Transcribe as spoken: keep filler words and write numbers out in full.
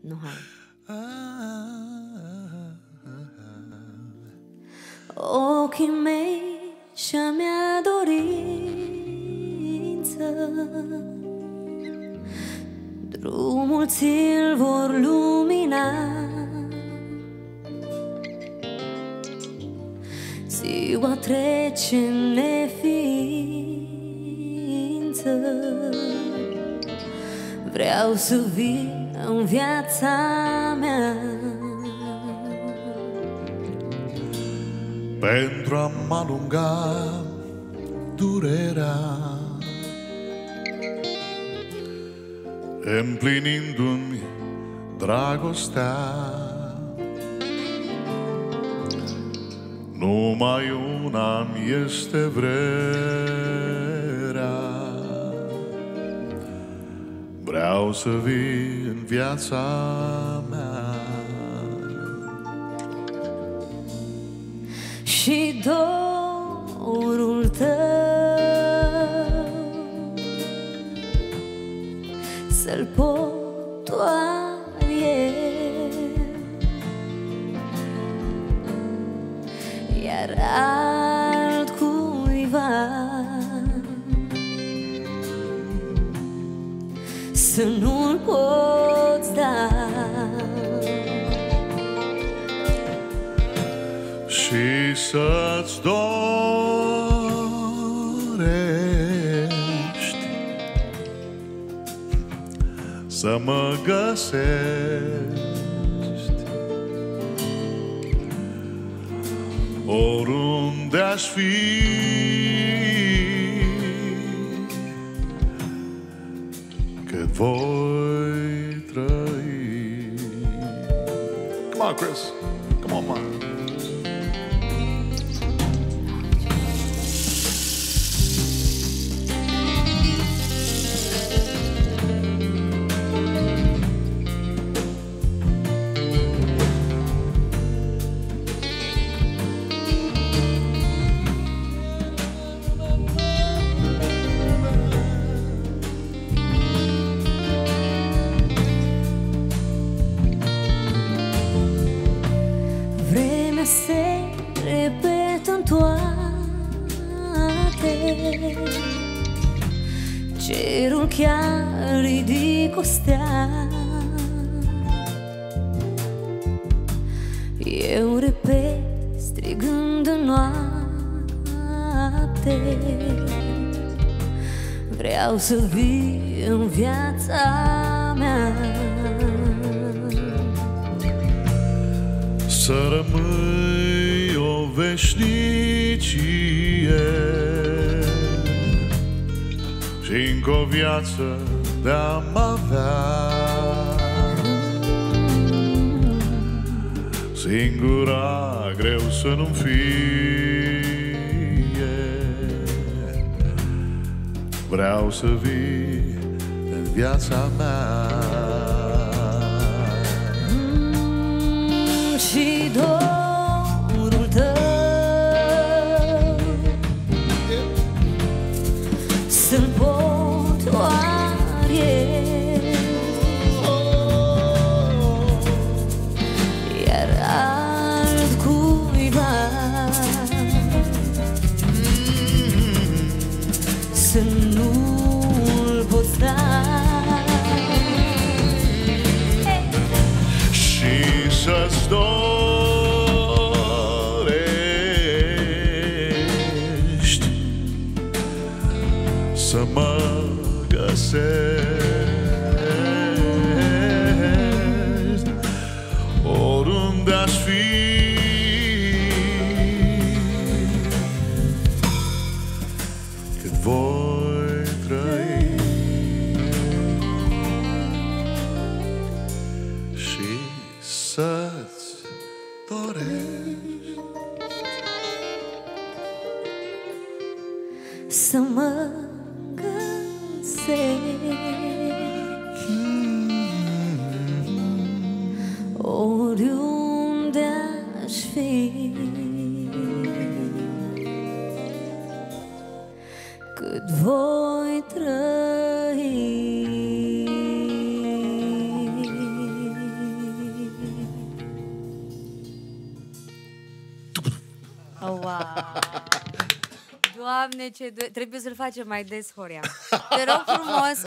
Nu, hai. Ochii mei și-a mea dorință, drumul ți-l vor lumina. Ziua trece în neființă, vreau să vii în viața mea pentru a mă alunga durerea, împlinindu-mi dragostea. Numai una-mi este vrerea, vreau să vii în viața mea. Și dorul tău să-l pot doar eu, iar altcuiva să nu-l poți da. Și să-ți dorești să mă găsești oriunde aș fi, cât voi trăi. Come on, Chris. Come on, man. Se repetă în toate, cerul chiar ridic o stea. Eu repet strigând în noapte, vreau să vii în viața mea, să rămâi o veșnicie și încă o viață de-am avea, singura greu să nu-mi fie. Vreau să vii în viața mea. Și dorul tău să-l pot doar eu, iar altcuiva să nu-l poți da. Și să-ți dorești să mă găsești oriunde aș fi, cât voi trăi. Și să-ți dorești să mă găsești oriunde aș fi, cât voi trăi. Oh, wow. Doamne, ce do- trebuie să-l facem mai des, Horia. Te rog frumos,